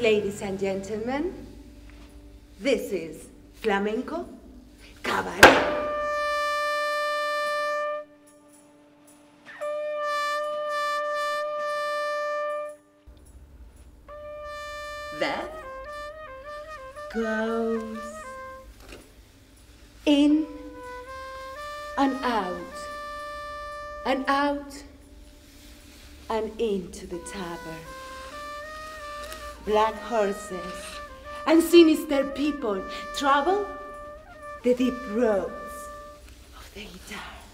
Ladies and gentlemen, this is Flamenco Cabaret. That goes in and out, and out and into the tavern. Black horses and sinister people travel the deep roads of the guitar.